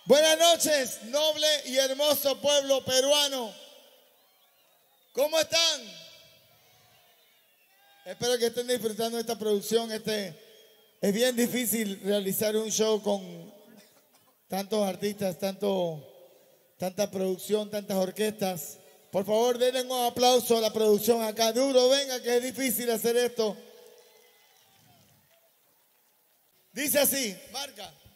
Buenas noches, noble y hermoso pueblo peruano. ¿Cómo están? Espero que estén disfrutando de esta producción. Es bien difícil realizar un show con tantos artistas, tanta producción, tantas orquestas. Por favor, denle un aplauso a la producción acá. Duro, venga, que es difícil hacer esto. Dice así, marca.